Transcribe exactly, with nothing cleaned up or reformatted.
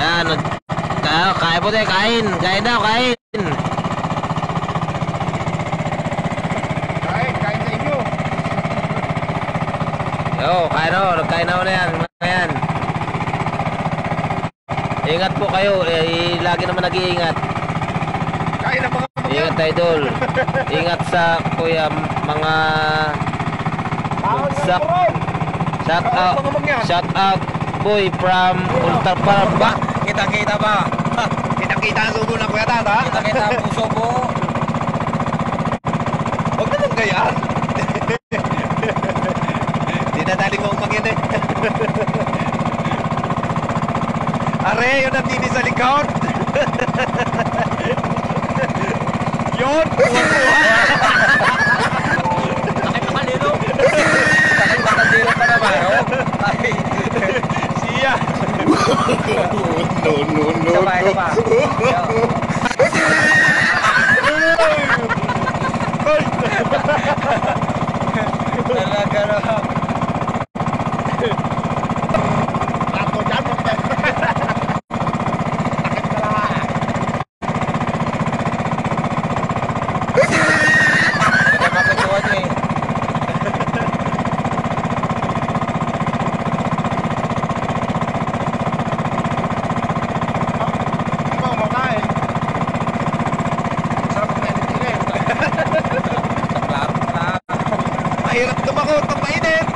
Yan. Ah, kain po tayo, kain. Kain daw, kain. Kain, kain sa inyo. Yo, kain na, nagkain na na yan. Yan. Ingat po kayo, eh, lagi naman nag-iingat. Kain na mga kapatid. Ingat tayo, Idol. Ingat sa kuya mga Sa shout out, shout out boy from Ultra Paramba. Kita-kita ba? Kita-kita ang sugo ng kuya Tata. Kita-kita ang puso ko. Huwag naman ganyan. Dinadaling mo umangin eh. Are, yun ang tini sa likod. Yun, kuha-kuha. Bakit makalino? Bakit makalino pa naman? Ay, siya. No, no, no, isa pa, isa pa. Talaga na. Ako dyan. Takip ka lang. Hindi ka mapagtuwan eh. Mahirap tumakot ng mainit.